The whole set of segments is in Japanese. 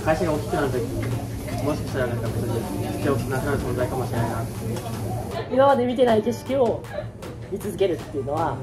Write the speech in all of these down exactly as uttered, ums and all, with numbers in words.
会社が大きくなるときにもしかしたらなんか別に必要なくなる存在かもしれないなって。 今まで見てない景色を見続けるっていうのは、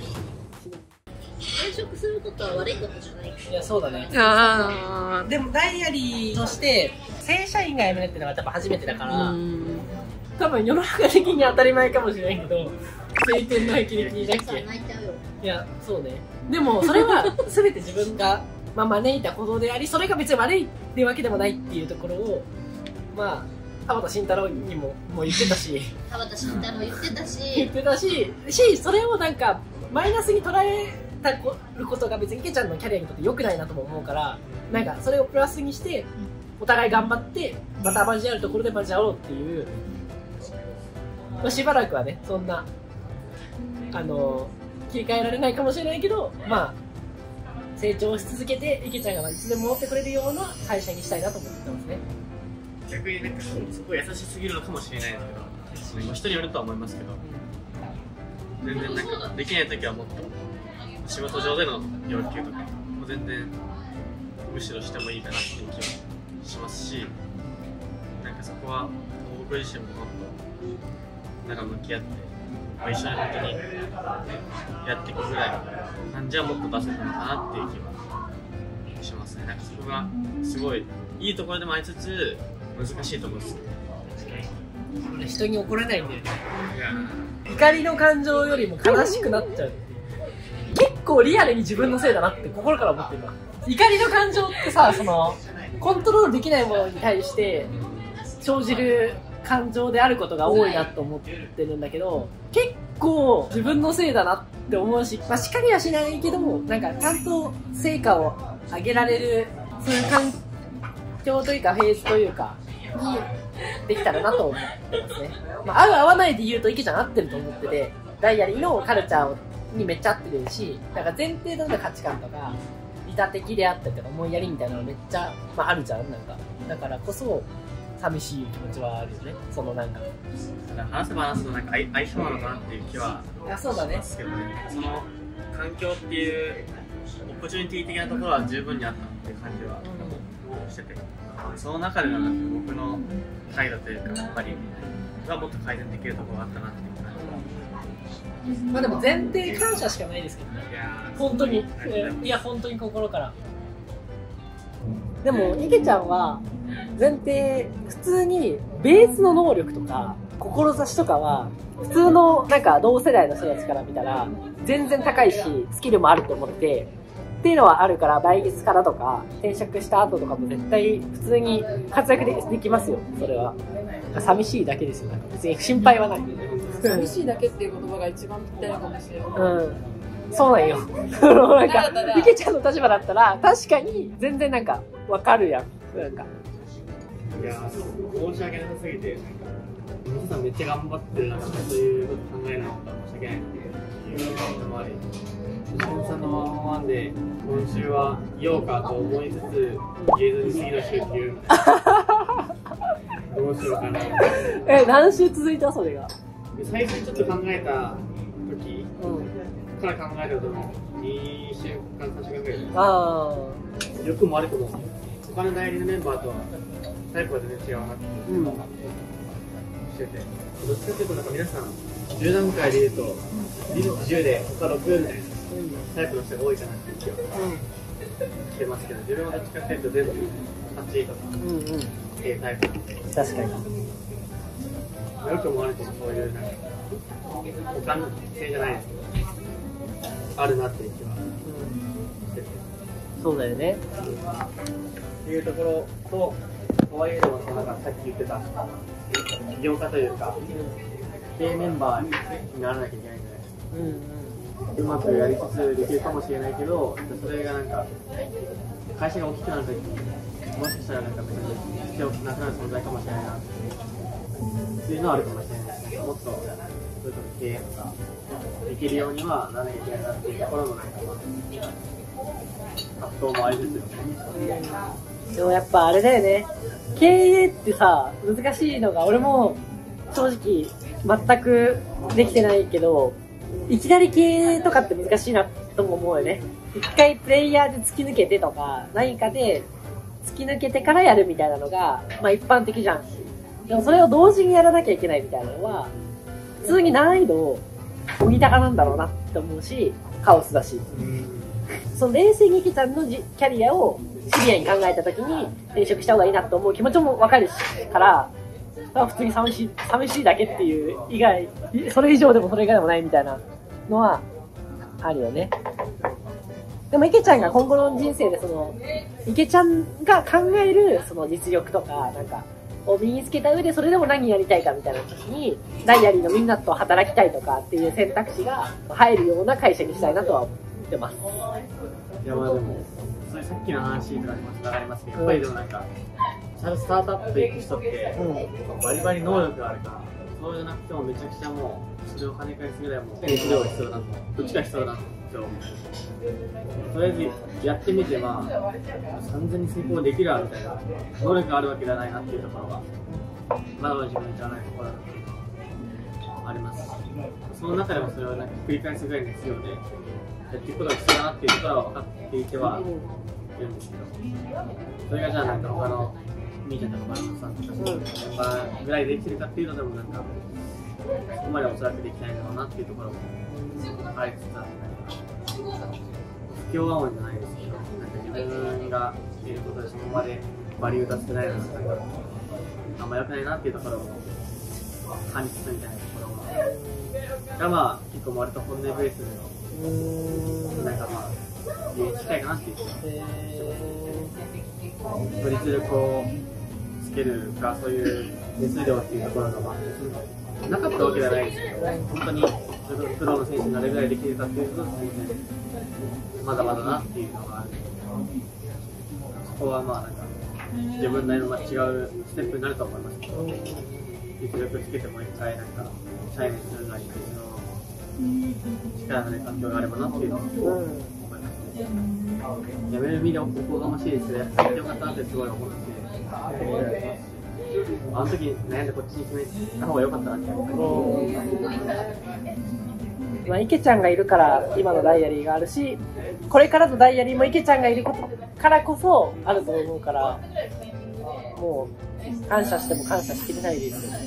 転職することは悪いことじゃない。 いやそうだね。 あでもダイアリーとして正社員が辞めるっていうのが多分初めてだから、多分世の中的に当たり前かもしれないけど、晴天の霹靂だっけ。 泣いちゃうよ。 いやそうね。でもそれは全て自分がまあ招いたことであり、それが別に悪いっていうわけでもないっていうところを、まあ田畑慎太郎にももう言ってたし、 田畑慎太郎言ってた言っし、 てたし、しそれをなんかマイナスに捉えたることが別に池ちゃんのキャリアにとって良くないなとも思うから、なんかそれをプラスにしてお互い頑張ってまた交わるところで交わろうっていう、まあ、しばらくはねそんなあの切り替えられないかもしれないけど、まあ成長し続けて池ちゃんがいつでも戻ってくれるような会社にしたいなと思ってますね。 逆になんかそこ優しすぎるのかもしれないですけど、人によるとは思いますけど、全然なんかできないときはもっと仕事上での要求とかも全然むしろしてもいいかなっていう気はしますし、なんかそこは僕自身ももっとなんか向き合って、まあ、一緒に本当にやっていくぐらいの感じはもっと出せたのかなっていう気はしますね。なんかそこがすごいいいところでもありつつ難しいところです。 俺人に怒れないんだよね。怒りの感情よりも悲しくなっちゃう。結構リアルに自分のせいだなって心から思ってるの。怒りの感情ってさ、そのコントロールできないものに対して生じる感情であることが多いなと思ってるんだけど、結構自分のせいだなって思うし、まあ叱りはしないけども、なんかちゃんと成果を上げられるそういう環境というかフェーズというかにできたらなと思ってますね。まあ合う合わないで言うと池ちゃん合ってると思ってて、ダイアリーのカルチャーにめっちゃ合ってるし、なんか前提の価値観とか利他的であったりとか思いやりみたいなのめっちゃ、まあ、あるじゃん。なんかだからこそ寂しい気持ちはあるよね。そのなんか話せば話すとなんか相相性なのかなっていう気はしますけどね。その環境っていうオポチュニティ的なところは十分にあったっていう感じはしてて、その中でのなんか僕の態度というかやっぱりはもっと改善できるところがあったなっていう感じは。 まあでも前提感謝しかないですけどね。本当にいや本当に心から。でも池ちゃんは前提普通にベースの能力とか志とかは普通のなんか同世代の人たちから見たら全然高いしスキルもあると思ってっていうのはあるから、来月からとか転職した後とかも絶対普通に活躍 で, できますよ。それは寂しいだけですよ。なんか別に心配はない。 寂しいだけっていう言葉が一番ぴったりかもしれない。 うん、そうなんよ。なんか池ちゃんの立場だったら確かに全然なんかわかるやん。なんかいや申し訳なさすぎて、皆さんめっちゃ頑張ってる中でそういうこと考えないのが申し訳ないっていうのもあり、吉本さんのワンオンワンで今週は言おうかと思いつつ言えずに次の週っていうどうしようかな。 え、何週続いたそれが。 最初にちょっと考えた時、うん、から考えたことのにしゅうかんさんしゅうかんぐらいです。ああ、よくも悪くも他の代理のメンバーとはタイプが全然違うなっていうのをしてて、どっちかというとなんか皆さんじゅう段階で言うと技術じゅうで他ろくみたいなタイプの人が多いかなっていう気はしてますけど、自分はどっちかというと全部はちいとかっていうタイプなんで、 確かによくも悪くもそういうなんか他の性じゃないですけどあるなっていう気はしてて、 そうだよねっていうところと、とはいえでもなんかさっき言ってた起業家というか経営メンバーにならなきゃいけないじゃないですか。うんうん、うまくやりつつできるかもしれないけど、それがなんか会社が大きくなるときにもしかしたらなんか別に必要なくなる存在かもしれないなっていうのはあるかもしれないですね。もっとそういうこと経営とかできるようにはならなきゃいけないなっていうところのなんかまあ葛藤もありですよね。 でもやっぱあれだよね、経営ってさ難しいのが、俺も正直全くできてないけど、いきなり経営とかって難しいなとも思うよね。一回プレイヤーで突き抜けてとか何かで突き抜けてからやるみたいなのが、まあ一般的じゃん。でもそれを同時にやらなきゃいけないみたいなのは、普通に難易度を小ぎ高なんだろうなって思うし、カオスだし。その冷静に池ちゃんのじキャリアをシビアに考えたときに転職した方がいいなと思う気持ちもわかるから、まあ普通に寂しい、寂しいだけっていう以外、それ以上でもそれ以外でもないみたいなのはあるよね。でも池ちゃんが今後の人生でその、池ちゃんが考えるその実力とか、なんか、を身につけた上でそれでも何やりたいかみたいな時に、ダイアリーのみんなと働きたいとかっていう選択肢が入るような会社にしたいなとは思ってます。 いやまあでも、それさっきの話とかにも繋がりますけど、やっぱりでもなんか、ちゃんとスタートアップ行く人って、うん、バリバリ能力があるから、そうじゃなくてもめちゃくちゃもう、それを跳ね返すぐらいもう、熱量が必要だと、どっちが必要だと思う。とりあえずやってみて、まあ、完全に成功できるわみたいな、能力があるわけじゃないなっていうところが、まだまだ自分じゃないところだとあります。その中でもそれをなんか繰り返すぐらいの熱量で、やっていくことが必要だなっていうところは分かっていてはいるんですけど、それがじゃあなんか他のみーちゃんとかマルコさんとかメンバーぐらいできるかっていうのでもなんか、そこまでおそらくできないんだろうなっていうところもありつつあって。不協和音じゃないですけど、なんか自分がいることでそのまでバリュー出せないのはなんかあんま良くないなっていうところを感じつつみたいなところがまあ結構割と本音ベースでのなんかまあ言う機会かなっていう気がしてます。実力をつけるかそういう熱量っていうところがまあなかったわけじゃないですけど、本当にプロの選手になれるぐらいできるかっていうと全然まだまだなっていうのがある。そこはまあなんか自分なりの違うステップになると思いますけど、実力つけてもう一回なんかチャレンジするなり別の力のない環境があればなっていうのを思いますね。やめる意味でおこがましいですけど、やってよかったなってすごい思ってて、あの時悩んでこっちに決めた方が良かったなって思います。 まあ、池ちゃんがいるから今のダイアリーがあるし、これからのダイアリーも池ちゃんがいることからこそあると思うから、もう感謝しても感謝しきれないですよね。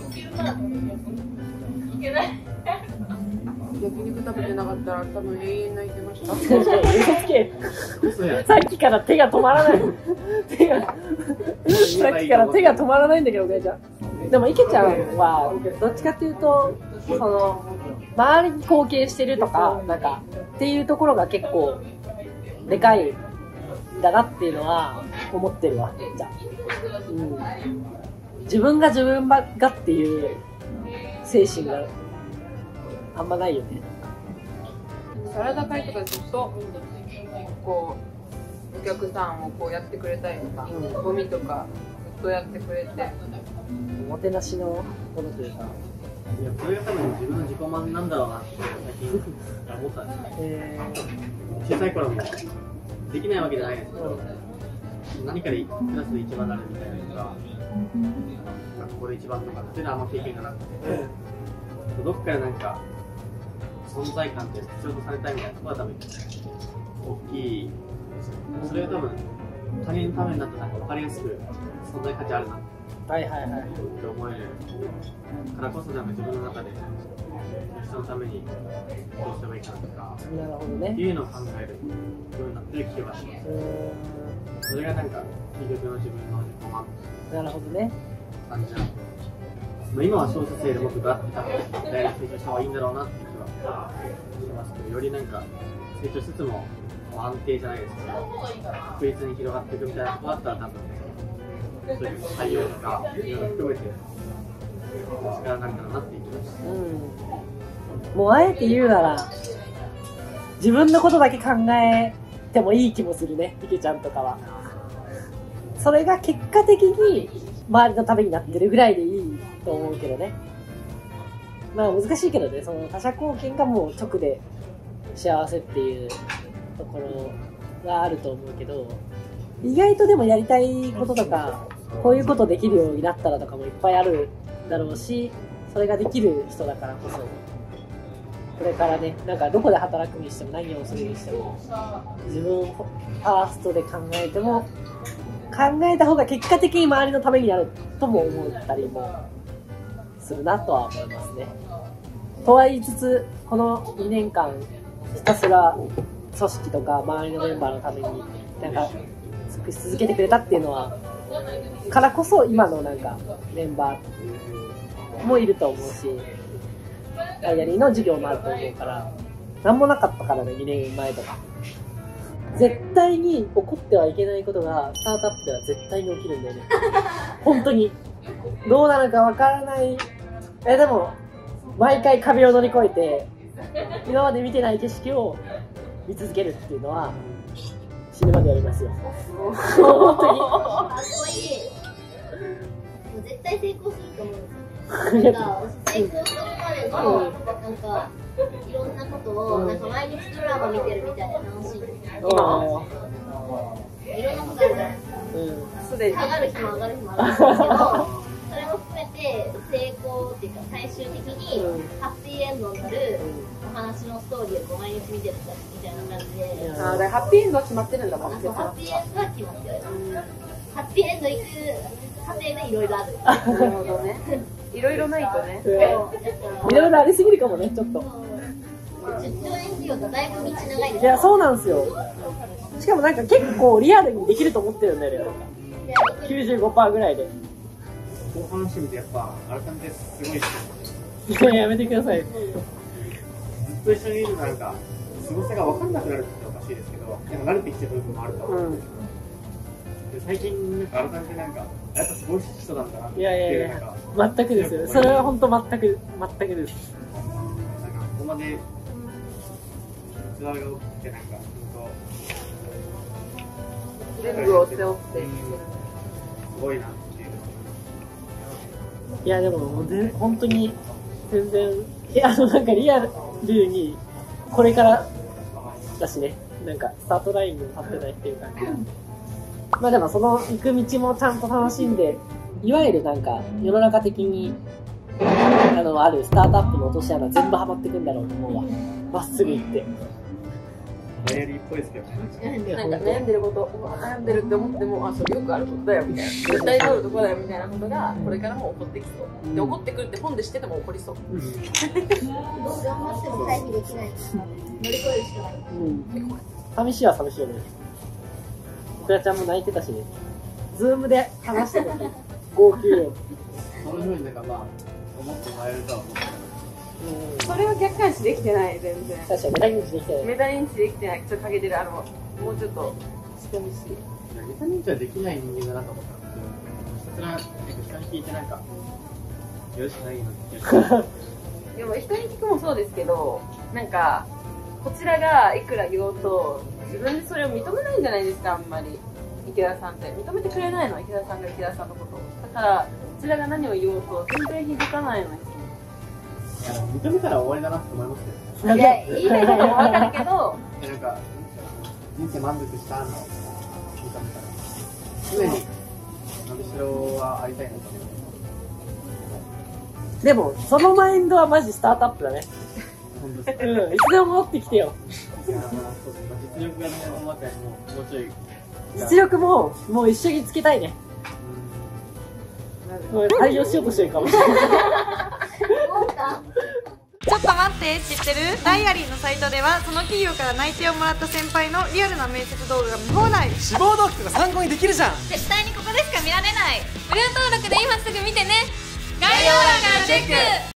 焼肉食べてなかったら多分永遠泣いてました。 嘘つけ。さっきから手が止まらない。手がさっきから手が止まらないんだけど、お母ちゃん。でも池ちゃんはどっちかっていうと、その周りに貢献してるとかなんかっていうところが結構でかいだなっていうのは思ってるわ。じゃあ、うん、自分が自分がっていう精神があんまないよね。 サラダ会とかずっとこうお客さんをこうやってくれたりとか、うん、ゴミとかずっとやってくれて、 おもてなしのものというか、 いや、これが多分自分の自己満なんだろうなって最近思ったんですよ、えー、小さい頃もできないわけじゃないですけど、うん、何かでクラスで一番になるみたいなのが、学校で一番とかっていうのはあんま経験がなくて、うん、どっかでなんか存在感って必要とされたいみたいなところは多分大きいですよ。それが多分他人のためになったら分かりやすく存在価値あるなはいはいはいって思えるからこそ、なんか自分の中で人のためにどうすればいいかなとか、 なるほどね、 っていうのを考えるようになってる気がします。それがなんか究極の自分の自己満なるほどね感じなので、まあ、今は小説生でもっとガッと大学成長した方がいいんだろうなって気はしますけど、よりなんか成長しつつも安定じゃないですけど確実に広がっていくみたいなところだったら多分そういう採用とかいろいろ含めて力になるんだろうなっていう気がします、 うん、もうあえて言うなら自分のことだけ考えてもいい気もするね、池ちゃんとかは。それが結果的に周りのためになってるぐらいでいいと思うけどね。まあ難しいけどね、その他者貢献がもう直で幸せっていうところがあると思うけど、意外とでもやりたいこととかこういうことできるようになったらとかもいっぱいあるだろうし、それができる人だからこそこれからね、なんかどこで働くにしても何をするにしても自分ファーストで考えても考えた方が結果的に周りのためになるとも思ったりもするなとは思いますね。とは言いつつ、このにねんかんひたすら組織とか周りのメンバーのためになんか尽くし続けてくれたっていうのはからこそ今のなんかメンバーもいると思うし、ダイアリーの授業もあると思うから、なんもなかったからね、にねんまえとか。絶対に起こってはいけないことがスタートアップでは絶対に起きるんだよね。本当に。どうなるかわからない。え、でも、毎回壁を乗り越えて、今まで見てない景色を見続けるっていうのは、死ぬまでやりますよ。本当に。 かっこいい。もう絶対成功すると思うんですよ。なんか成功するまでのなんかいろんなことをなんか毎日ドラマ見てるみたいな楽しいんですよ。いろんなことあるじゃないですか。すでに上がる日も上がる日もあるんですけど、それも含めて成功っていうか最終的にハッピーエンドになるお話のストーリーを毎日見てるみたいな感じで。 ああ、だからハッピーエンドは決まってるんだもん。 ハッピーエンドは決まってる。ハッピーエンド行く過程でいろいろある。 なるほどね。いろいろないとね。 いろいろありすぎるかもね、ちょっと。 じゅっちょうえん事業がだいぶ道長いです。 いや、そうなんですよ。しかもなんか結構リアルにできると思ってるんだよね。きゅうじゅうごパーセント ぐらいで。 後半してみてやっぱ改めてすごいですいや、やめてください。 ずっと一緒にいるなんか凄さが分かんなくなるっておかしいですけど、でも慣れてきてる部分もあると思うんですよ。で最近なんか改めてなんかやっぱすごい人なんだなっていう。 いやいやいや、全くですよ。それは本当全く全くです。 なんかここまで器が大きくてなんか本当全部を背負ってすごいなっていう。 いやでももうで本当に全然いやあのなんかリアルにこれからだしね、なんかスタートラインに立ってないっていう感じ。まあでもその行く道もちゃんと楽しんで、いわゆるなんか世の中的にあのあるスタートアップの落とし穴全部ハマってくんだろうと思うわ。まっすぐ行って。 ダイアリーっぽいですけどね。 なんか悩んでること、悩んでるって思っても、あ、それよくあることだよみたいな、絶対通るとこだよみたいなことがこれからも起こってきそう。で、起こってくるって本で知ってても起こりそう。 頑張っても回避できない。乗り越えるしかない。 うん。寂しいは寂しいよね。くらちゃんも泣いてたしね。ズームで話した時、号泣よ。 そのようになんかまあ思ってもらえるとは思ってた。 それは客観視できてない、全然。 確かにメタ認知できてない。 メタ認知できてない。ちょっと欠けてる。あの、もうちょっとしてほしい。 メタ認知はできない人間だなと思ったんですけど、それはなんか人に聞いてなんかよろしくないなっていう。 でも人に聞くもそうですけど、なんかこちらがいくら言おうと自分でそれを認めないんじゃないですか。あんまり池田さんって認めてくれないの、池田さんが池田さんのことを。だからこちらが何を言おうと全然響かないのです。 いや認めたら終わりだなって思いますけどね。 いや、言いたいこともわかるけどなんか人生満足したのを認めたら常に伸びしろはありたいなと思います。 でも、そのマインドはマジスタートアップだね。 本当ですか。 うん、いつでも戻ってきてよ。 いや、まあ、そうですね。実力がね、思ったよりも、もうちょい。 実力も、もう一緒につけたいね。もう対応しようとしてるかもしれない。 ちょっと待って、知ってる？ダイアリーのサイトではその企業から内定をもらった先輩のリアルな面接動画が見放題。 志望動機とか参考にできるじゃん。 絶対にここでしか見られない。無料登録で今すぐ見てね。概要欄からチェック。